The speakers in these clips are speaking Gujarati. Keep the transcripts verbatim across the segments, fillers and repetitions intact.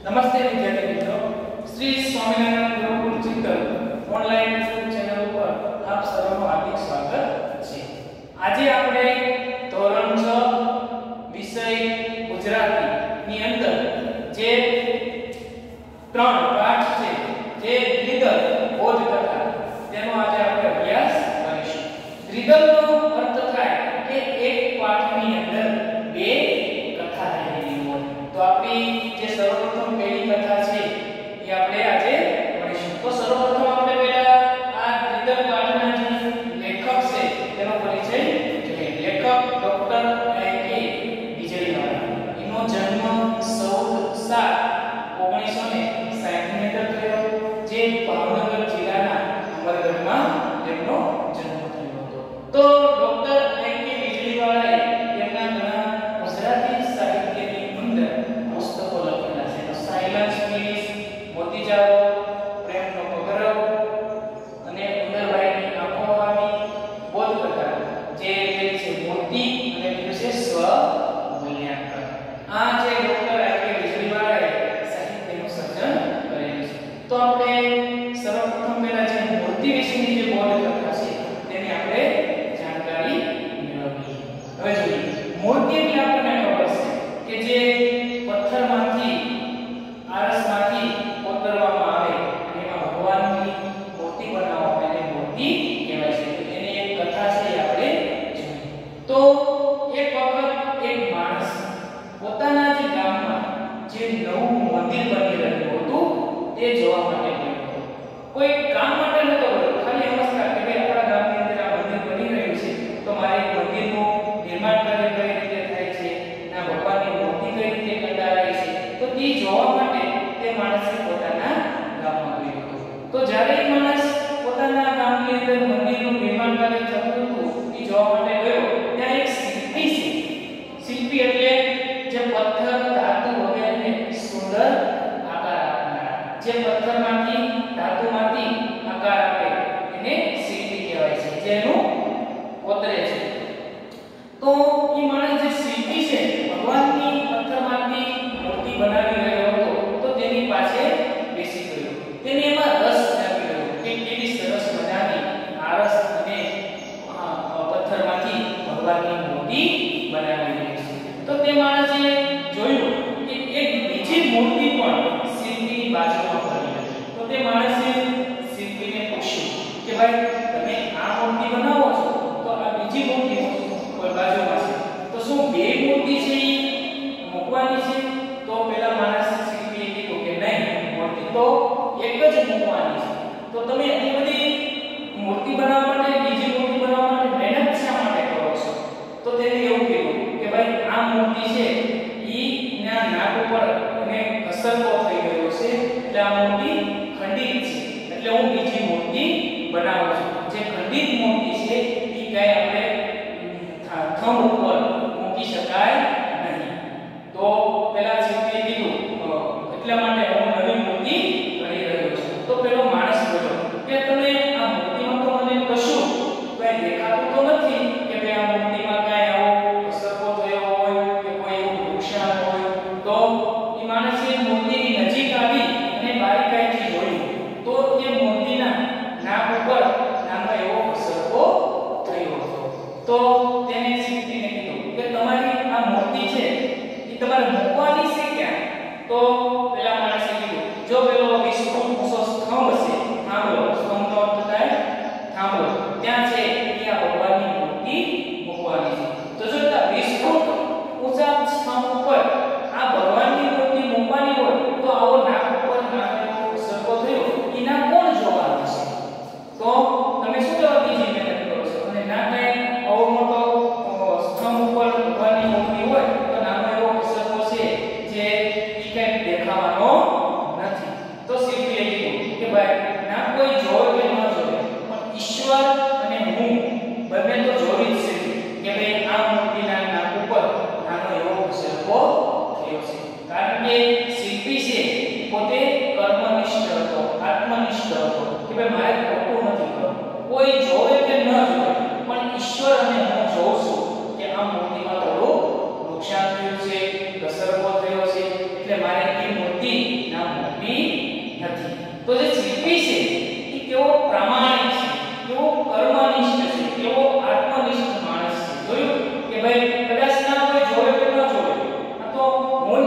નમસ્તે વિદ્યાર્થી મિત્રો, Shri Swaminarayan Gurukul Chintan online YouTube channel ઉપર આપ સૌનું હાર્દિક સ્વાગત છે। આજે આપણે ધોરણ છ વિષય ગુજરાતી ની અંદર જે ત્રણ પાઠ છે, જે દ્વિદલ બોધ કથા, તેનો આજે આપણે અભ્યાસ કરીશું। દ્વિદલનો અર્થ થાય કે એક પાઠની અંદર બે કથા રહેલી હોય। તો આપણી જે સર્વપ્રથમ પહેલી કથા છે એ આપણે આજે ભણીશું। તો સર્વપ્રથમ આપણે પહેલા આ દ્વિદલ પાઠના જે લેખક છે તેનો પરિચય જોઈએ। લેખક ડોક્ટર આઈ.કે. વીજળીવાળા, એનો જન્મ ચૌદ સાત ઓગણીસો સાઠ ની અંદર થયો, જે ભાવનગર જિલ્લાના અમરગઢમાં તેમનો જન્મ થયો હતો। તો ડોક્ટર આઈ.કે. વીજળીવાળાએ તેમના ઘણા ગુજરાતી સાહિત્યની અંદર પુસ્તકો લખેલા છે। તો સાયલન્સ પીસ, મોતી જાવો, પ્રેમનો પગરવ અને ઉંદરભાઈની આંખો આવી, બોધ કથા, જે એટલે છે મોતી, અને બીજું છે સ્વ મૂલ્યાંકન। આ જે ડોક્ટર આઈ.કે. વીજળીવાળાએ સાહિત્યનું સર્જન કરેલું છે। તો આપણે સર્વપ્રથમ પહેલા જે મૂર્તિ વિશેની જે બોધ કથા છે તેની આપણે જાણકારી મેળવીએ। હવે જોઈએ, મૂર્તિ એટલે આપણને ખબર છે કે જે પથ્થરમાંથી, આરસમાંથી કોતરવામાં આવે અને એમાં ભગવાનની મૂર્તિ બનાવવામાં આવે, એને મૂર્તિ કહેવાય છે। તો એની એક કથા છે એ આપણે જોઈએ। તો એક વખત એક માણસ પોતાના જે ગામમાં જે નવું મંદિર બની રહ્યું હતું તે જોવા માટે ગયો હતો। કોઈ કામ માટે નતો ગયો, ખાલી નમસ્કાર કે ભાઈ આપણા ગામની અંદર આ મંદિર બની રહ્યું છે, તો મારે એક મંદિરનું નિર્માણ કાર્ય કઈ રીતે થાય છે, ના ભગવાનની મૂર્તિ કઈ રીતે કંડારાય છે, તો તે જોવા માટે તે માણસે પોતાના ગામમાં ગયો હતો। તો જ્યારે એ માણસ પોતાના ગામની અંદર મંદિરનું નિર્માણ કાર્ય થતું હતું એ જોવા માટે ગયો, ત્યાં એક શિલ્પી છે। શિલ્પી એટલે જે પથ્થર, ધાતુ વગેરેને સુંદર આકાર આપનાર, જે પથ્થરમાંથી, ધાતુમાંથી આકાર આપે એને શિલ્પી કહેવાય છે, જેનું કોતરે છે। તો એ માણસ જે શિલ્પી છે, ભગવાનની પથ્થરમાંથી મૂર્તિ બનાવી રહ્યો હતો, તો તેની પાસે બેસી ગયો। તેને એમાં રસ જાગી ગયો કે કેવી સરસ મજાની આરસ અને પથ્થરમાંથી ભગવાનની મૂર્તિ બનાવી રહી છે। તો તે માણસે જોયું કે એક બીજી મૂર્તિ પણ શિલ્પીની બાજુમાં પડી હતી। તો તે માણસે શિલ્પીને પૂછ્યું કે ભાઈ, તમે આ મૂર્તિ બનાવો છો, તો આ બીજી મૂર્તિ બાજુમાં છે, તો શું બે મૂર્તિ છે એ મૂકવાની છે? તો પેલા માણસ શિલ્પીએ કીધું કે નહીં, મૂર્તિ તો એક જ મૂકવાની છે। તો તમે એટલી બધી મૂર્તિ બનાવવા માટે, બીજી મૂર્તિ બનાવવા માટે મહેનત શા માટે કરો છો? તો તેને એવું કીધું કે ભાઈ, આ મૂર્તિ છે ઈ ના નાક ઉપર અને અસરકો થઈ ગયો છે, એટલે આ મૂર્તિ ખંડિત છે, એટલે હું બીજી મૂર્તિ બનાવું છું। જે ખંડિત મૂર્તિ છે ઈ કઈ આપણે થંભ ઉપર મૂકી શકાય નહીં। તો પેલા શિલ્પીએ કીધું, એટલા માટે હું નવી મૂર્તિ કરી રહ્યો છું। તો પેલો માણસ બોલ્યો કે તમે આ મૂર્તિમાં તો મને કશું કઈ દેખાતું તો નથી કે ભાઈ આ મૂર્તિમાં કઈ આવો અસરકો થયો હોય કે કોઈ એવું નુકસાન હોય। તો એ માણસે મૂર્તિની નજીક આવી અને બારીકાઈથી જોયું, તો એ મૂર્તિના નાક ઉપર નાનો એવો અસરકો થયો હતો। તો તેને શિલ્પીને કીધું કે તમારી આ મૂર્તિ છે એ તમારે મૂકવાની છે ક્યાં? તો પેલા માણસે કીધું, જો પેલો વીસ ફૂટ ઊંચો સ્તંભ છે, થાંભલો, સ્તંભ તો અર્થ થાય થાંભલો, ત્યાં છે એ આ ભગવાનની મૂર્તિ મૂકવાની છે। તો જો આ વીસ ફૂટ ઊંચા સ્તંભ ઉપર આ ભગવાનની મૂર્તિ મૂકવાની હોય, તો આવો નાક ઉપર નાનો અસરકો થયો, એના કોણ જોવાનું છે? તો તમે શું કરવા બીજી મહેનત કરો છો? અને ના કઈ આવો મોટો સ્તંભ ઉપર ભગવાનની મૂર્તિ હોય તો નાનો એવો અસરકો છે જે ઈ કઈ દેખાવાનો નથી। તો શિલ્પીએ કીધું કે ભાઈ, ના કોઈ જોવે કે ન જોવે, પણ ઈશ્વર અને હું બંને તો જોવી જ છે કે ભાઈ આ મૂર્તિના નાક ઉપર નાનો એવો અસરકો થયો છે। કારણ કે શિલ્પી છે પોતે કર્મનિષ્ઠ હતો, આત્મનિષ્ઠ હતો કે ભાઈ મારે ખોટું નથી કરવું, કોઈ જોવે કે ન જોવે, પણ ઈશ્વર અને હું જોઉં છું કે આ મૂર્તિમાં થોડું નુકસાન થયું છે, અસરકો થયો છે, એટલે મારે એ મૂર્તિ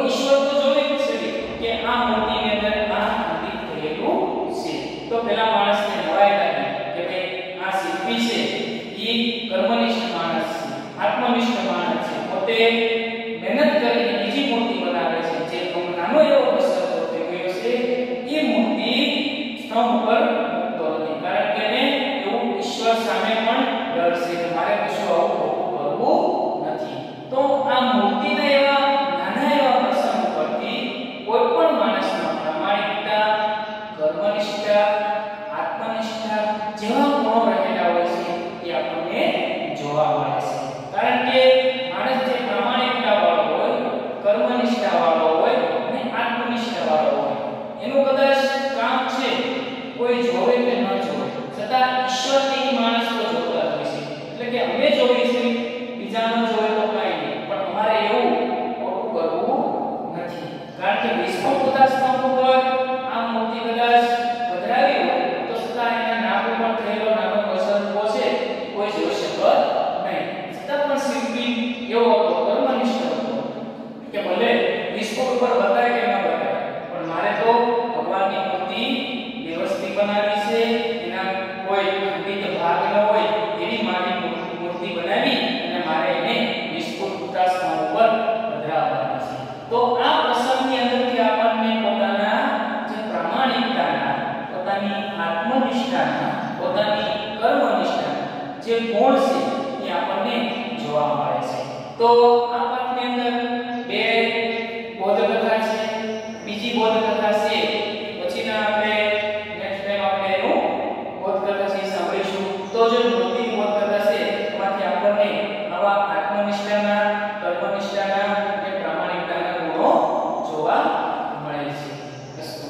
ઈશ્વર તો જોવે જ છે કે આ મૂર્તિની અંદર આ અંકિત થયેલું છે. તો પેલા માણસને નવાઈ લાગી કે ભાઈ આ શિલ્પી છે એ કર્મનિષ્ઠ માણસ છે, આત્મનિષ્ઠ માણસ છે, પોતે મહેનત કરીને બીજી મૂર્તિ બનાવે છે જે નાનો એવો પથ્થર થઈ ગયો છે એ મૂર્તિ સ્તંભ પર મૂકતો નથી, કારણ કે એને એવું ઈશ્વર સામે પણ ડર છે કે મારે કશું આવું કરવું નથી. તો આ મૂર્તિના એવા નાના એવા પ્રસંગ પરથી કોઈ પણ માણસમાં પ્રામાણિકતા, કર્મનિષ્ઠા, આત્મનિષ્ઠા જેવા ગુણો રહેલા હોય છે એ આપણને જોવા મળે છે. કારણ કે માણસ જે પ્રામાણિકતા વાળો હોય, કર્મનિષ્ઠા વાળો હોય અને આત્મનિષ્ઠા વાળો હોય એનું કદાચ કામ છે કોઈ જોવે કે ન જોવે છતાં ઈશ્વરની માણસ તો જોતા હોય છે. એટલે કે અમે જોઈએ છે બીજા ન જોવે તો કાંઈ નહીં, પણ અમારે એવું ખોટું કરવું નથી. કારણ કે વિસ્ફોટતા સ્તંભ ઉપર આ મૂર્તિ કદાચ પધરાવી હોય તો છતાં એના નામ ઉપર થયેલો નાનો પસંદો છે કોઈ જોઈ શકત નહીં. છતાં પણ શિલ્પી એવો હતો, કર્મનિષ્ઠ હતો કે ભલે વિસ્ફોટ ઉપર બતાય કે ન બતાય પણ મારે તો ભગવાનની મૂર્તિ વ્યવસ્થિત બનાવી છે, એના કોઈ ખંડિત ભાગ ન હોય એવી મારી મૂર્તિ બનાવી અને મારે એને વિસ્ફોટતા સ્તંભ ઉપર પધરાવવાની છે. તો આ પ્રસંગની અંદરથી આપણને પોતાના જે પ્રામાણિકતાના, પોતાની આત્મનિષ્ઠાના, પોતાની કર્મનિષ્ઠાના જે ગુણ છે એ આપણને જોવા મળે છે. તો આ પાઠની અંદર બે બોધકથા છે, બીજી બોધકથા છે પછીના આપણે નેક્સ્ટ ટાઈમ આપણે એનું બોધકથા છે સાંભળીશું. તો જે મૂર્તિની બોધકથા છે એમાંથી આપણને આવા આત્મનિષ્ઠાના, કર્મનિષ્ઠાના અને પ્રામાણિકતાના ગુણો જોવા મળે છે. અસ્તુ.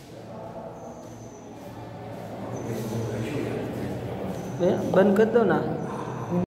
બંધ કરી દો ના.